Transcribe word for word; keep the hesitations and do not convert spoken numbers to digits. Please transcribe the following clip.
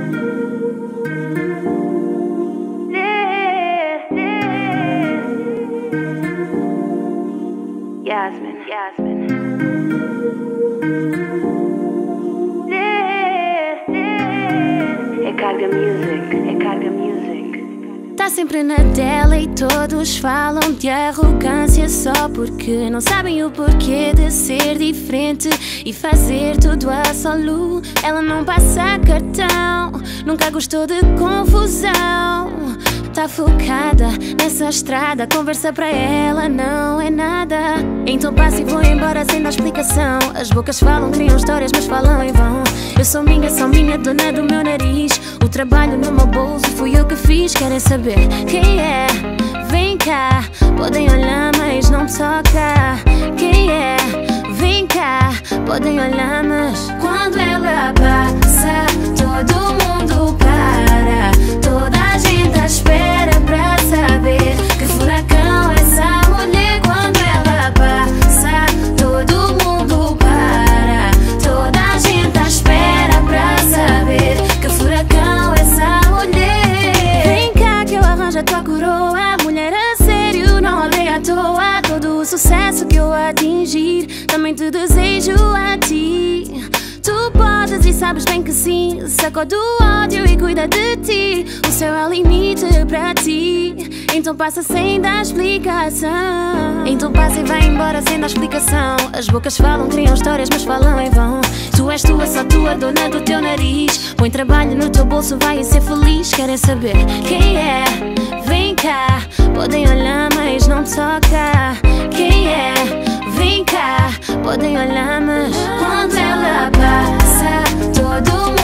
Yasmin, Yasmin. É Carga Music, é Carga Music. Tá sempre na tela e todos falam de arrogância só porque não sabem o porquê de ser diferente e fazer tudo a solo. Ela não passa cartão, nunca gostou de confusão. Tá focada nessa estrada, conversa pra ela não é nada. Então passa e vou embora sem dar explicação. As bocas falam, criam histórias, mas falam em vão. Eu sou minha, sou minha, dona do meu nariz. O trabalho no meu bolso fui eu que fiz. Querem saber quem é? Vem cá, podem olhar mas não toca. Quem é? Vem cá, podem olhar mas quando ela passa todo mundo para. Toda a gente espera pra saber que furacão é essa mulher. Quando ela passa todo mundo para. Toda a gente espera pra saber que furacão é essa mulher. Vem cá que eu arranjo a tua coroa. Mulher a sério, não olhei à toa. Todo o sucesso que eu atingir também te desejo a ti. Tu podes e sabes bem que sim. Sacode o ódio e cuida de ti. O céu é o limite pra ti. Então passa sem dar explicação. Então passa e vai embora sem dar explicação. As bocas falam, criam histórias mas falam em vão. Tu és tua, só tua, dona do teu nariz. Põe trabalho no teu bolso, vai ser feliz. Querem saber quem é? Vem cá, podem olhar mas não toca. Quem é? Vem cá, podem olhar mas quando ela passa todo mundo